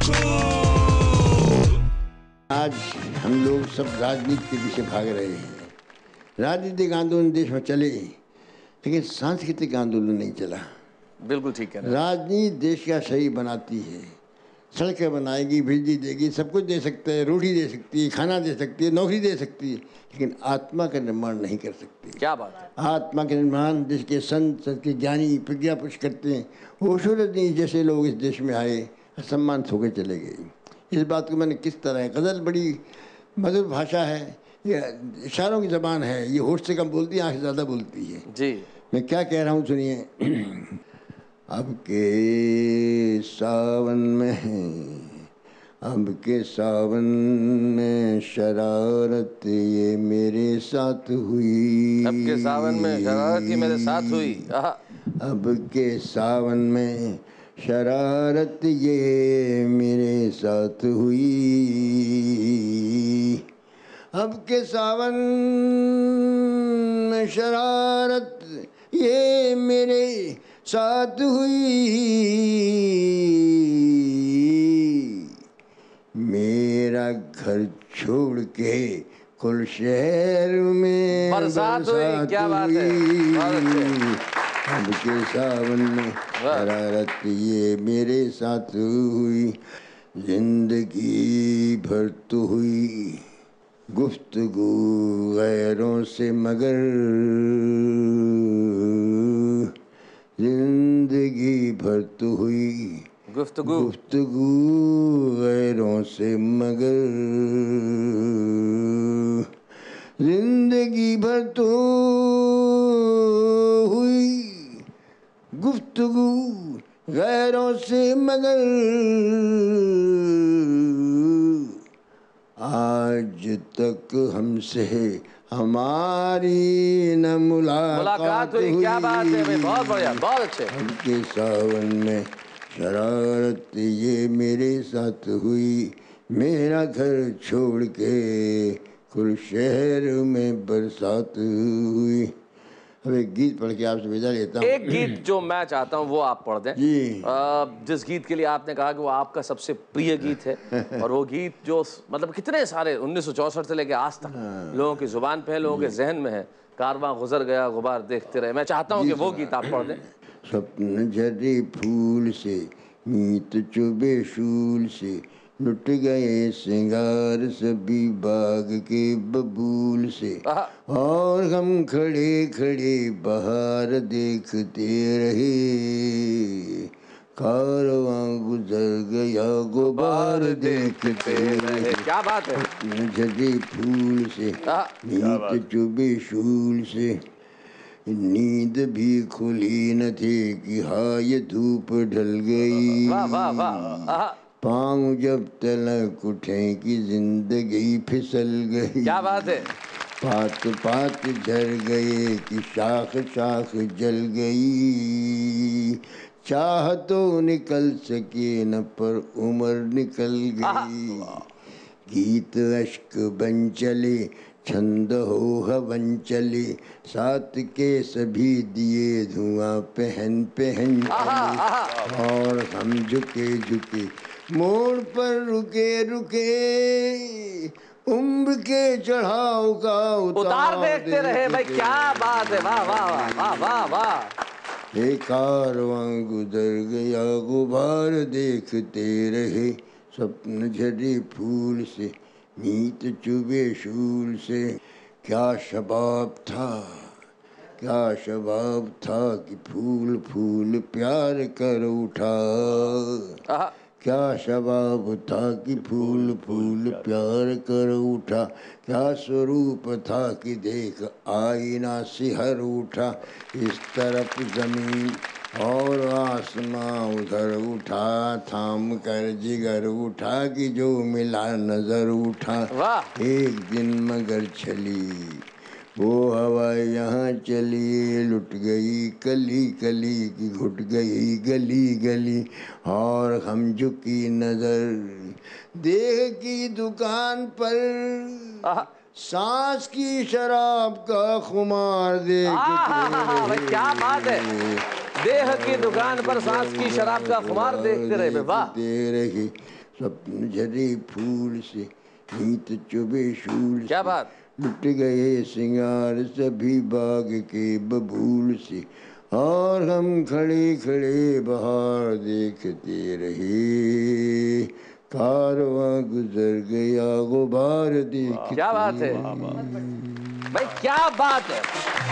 आज हम लोग सब राजनीति के पीछे भाग रहे हैं। राजनीतिक आंदोलन देश में चले, लेकिन सांस्कृतिक आंदोलन नहीं चला। बिल्कुल ठीक है। राजनीति देश का सही बनाती है, सड़कें बनाएगी, बिजली देगी, सब कुछ दे सकते हैं, रोटी दे सकती है, खाना दे सकती है, नौकरी दे सकती है, लेकिन आत्मा का निर्माण नहीं कर सकती। क्या बात है। आत्मा का निर्माण देश के संत, के ज्ञानी, प्रज्ञा पुरुष करते हैं। ओशो रजनी जैसे लोग इस देश में आए, असम्मानित होकर चले गए। इस बात को मैंने किस तरह, गज़ल बड़ी मधुर भाषा है, ये इशारों की ज़बान है, ये होठ से कम बोलती है, आँख से ज़्यादा बोलती है। जी मैं क्या कह रहा हूँ सुनिए। अब के सावन में, अब के सावन में शरारत ये मेरे साथ हुई। अब के सावन में शरारत ये मेरे साथ हुई। अब के सावन में शरारत ये मेरे साथ हुई। अब के सावन में शरारत ये मेरे साथ हुई। मेरा घर छोड़ के कुल शहर में बरसात हुई। क्या बात है। अब के सावन में शरारत ये मेरे साथ हुई। जिंदगी भर तो हुई गुफ्तगू गैरों से, मगर जिंदगी भर तो हुई गुफ्तगू गैरों से, मगर जिंदगी भर तो हुई गुफ्तगू गैरों से, मगर आज तक हमसे हमारी न मुलाकात हुई। क्या बात है भाई, बहुत बढ़िया, बहुत अच्छे। अब के सावन में शरारत ये मेरे साथ हुई। मेरा घर छोड़ के कुल शहर में बरसात हुई। अब एक गीत पढ़ के आपसे विदा लेता हूँ। एक गीत जो मैं चाहता हूँ वो आप पढ़ दें जी। जिस गीत के लिए आपने कहा कि वो आपका सबसे प्रिय गीत है, और वो गीत जो मतलब कितने सारे 1964 से लेके आज तक लोगों की जुबान पे है, लोगों के जहन में है। कारवां गुजर गया गुबार देखते रहे। मैं चाहता हूँ कि वो गीत आप पढ़ दें। स्वप्न झरे फूल से, मीत चुभे शूल से, लुट गए सिंगार सभी बाग के बबूल से, और हम खड़े खड़े बहार देखते रहे। कारवां गुजर गया गुबार देखते रहे। क्या बात है। झरे फूल से, मीत चुभे शूल से, नींद भी खुली न थी कि हाय धूप ढल गई। वाह वाह वाह। पाँव जब तलक उठे कि जिंदगी फिसल गई। क्या बात है। पात पात झड़ गए कि शाख शाख जल गई। चाह तो निकल सके न पर उम्र निकल गई। गीत अश्क बन चले, छंद हो हवन चले, साथ के सभी दिए धुआं पहन पहन चले। और हम झुके झुके मोड़ पर रुके रुके, उम्र के चढ़ाव का उतार देखते रहे। भाई क्या बात है। वाह वाह वाह वाह वाह। एक कारवां गुजर गया गुबार देखते रहे। स्वप्न झरे फूल से, मीत चुभे शूल से। क्या शबाब था, क्या शबाब था कि फूल फूल प्यार कर उठा। क्या शबाब था कि फूल फूल प्यार कर उठा। क्या स्वरूप था कि देख आईना सिहर उठा। इस तरफ जमीन और आसमां उधर उठा, थाम कर जिगर उठा कि जो मिला नजर उठा। एक दिन मगर चली वो हवा यहाँ चली, लुट गई कली कली की घुट गई गली गली। और हम झुकी नजर देह की दुकान पर, सांस की शराब का खुमार देखते। क्या बात है। देह की दुकान पर सांस की शराब का खुमार देखते रहे। वाह। स्वप्न झरे फूल से, मीत चुभे शूल क्या से, बात। लुट गए सिंगार सभी बाग के बबूल से, और हम खड़े खड़े बहार देखते रहे, कारवां गुजर गया गुबार देखते। क्या बात है भाई, क्या बात है।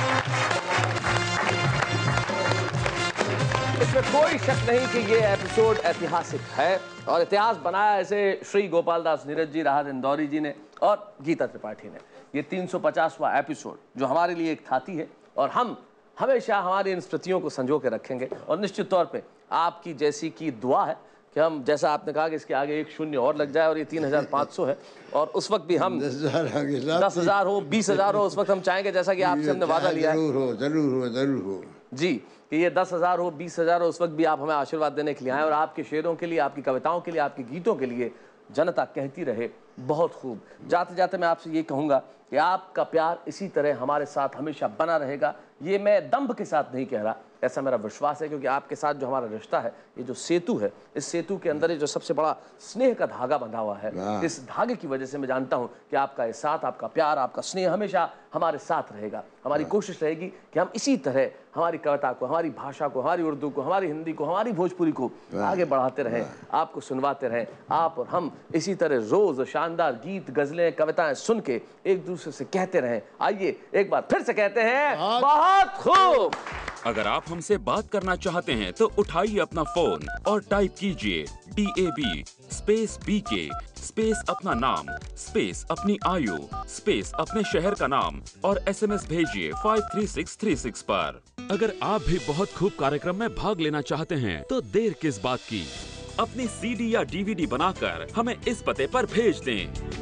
इसमें कोई शक नहीं कि ये एपिसोड ऐतिहासिक है, और इतिहास बनाया ऐसे श्री गोपाल दास नीरज जी, राहत इंदौरी जी ने और गीता त्रिपाठी ने। ये 350वां एपिसोड जो हमारे लिए एक थाती है, और हम हमेशा हमारी इन स्मृतियों को संजो के रखेंगे। और निश्चित तौर पे आपकी जैसी की दुआ है कि हम, जैसा आपने कहा कि इसके आगे एक शून्य और लग जाए और ये 3500 है, और उस वक्त भी हम 10,000 हो 20,000 हो, उस वक्त हम चाहेंगे, जैसा कि आपसे हमने वादा लिया है, जरूर हो जी, कि ये 10,000 हो 20,000 हो, उस वक्त भी आप हमें आशीर्वाद देने के लिए आए, और आपके शेरों के लिए, आपकी कविताओं के लिए, आपके गीतों के लिए जनता कहती रहे बहुत खूब। जाते जाते मैं आपसे ये कहूँगा कि आपका प्यार इसी तरह हमारे साथ हमेशा बना रहेगा। ये मैं दंभ के साथ नहीं कह रहा, ऐसा मेरा विश्वास है, क्योंकि आपके साथ जो हमारा रिश्ता है, ये जो सेतु है, इस सेतु के अंदर ये जो सबसे बड़ा स्नेह का धागा बंधा हुआ है, इस धागे की वजह से मैं जानता हूं कि आपका ये साथ, आपका प्यार, आपका स्नेह हमेशा हमारे साथ रहेगा। हमारी कोशिश रहेगी कि हम इसी तरह हमारी कविता को, हमारी भाषा को, हमारी उर्दू को, हमारी हिंदी को, हमारी भोजपुरी को आगे बढ़ाते रहें, आपको सुनवाते रहें। आप और हम इसी तरह रोज शानदार गीत, गजलें, कविताएं सुन के एक दूसरे से कहते रहें। आइए एक बार फिर से कहते हैं, बहुत खूब। अगर आप हमसे बात करना चाहते हैं तो उठाइए अपना फोन और टाइप कीजिए DAB स्पेस BK स्पेस अपना नाम स्पेस अपनी आयु स्पेस अपने शहर का नाम और SMS भेजिए 53636 पर। अगर आप भी बहुत खूब कार्यक्रम में भाग लेना चाहते हैं तो देर किस बात की, अपनी CD या DVD बनाकर हमें इस पते पर भेज दें,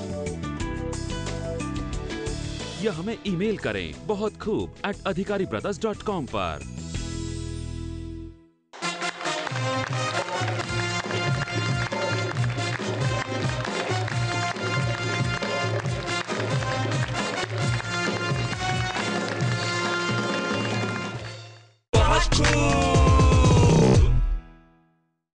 या हमें ईमेल करें बहुत खूब @adhikaribrothers.com पर। बहुत खूब